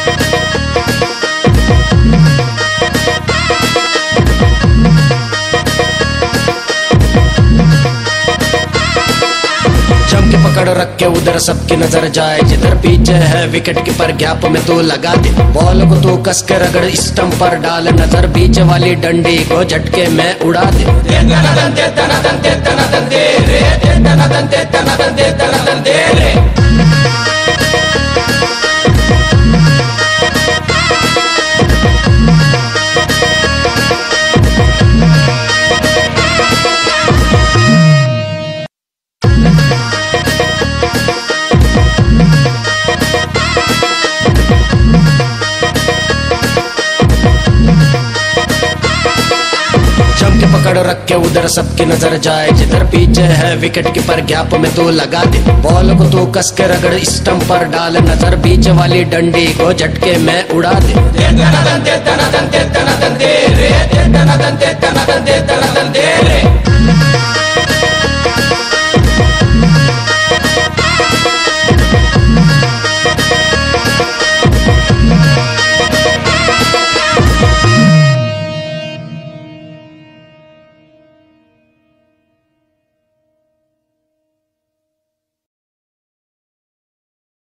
जम के पकड़ रख के उधर सबकी नजर जाए, जिधर पीछे है विकेट कीपर गैप में तू लगा दे, बॉल को तू कस के रगड़ स्टंप पर डाल, नजर बीच वाली डंडी को झटके में उड़ा दे। जम के पकड़ रख के उधर सबकी नजर जाए, जिधर पीछे है विकेट कीपर गैप में तू लगा दे, बॉल को तू कस के रगड़ स्टंप पर डाल, नजर बीच वाली डंडी को झटके में उड़ा दे।